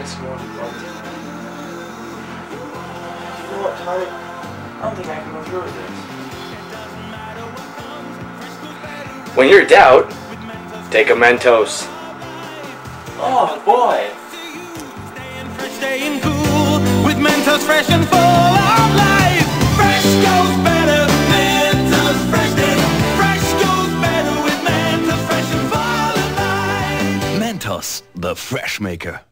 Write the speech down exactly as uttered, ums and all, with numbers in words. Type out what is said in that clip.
this morning, right? You know what, Tyler? I don't think I can go through with this. When you're in doubt, take a Mentos. Oh boy! Staying cool with Mentos fresh and full of life. Fresh goes better, Mentos fresh day. Fresh goes better with Mentos fresh and full of life. Mentos, the fresh maker.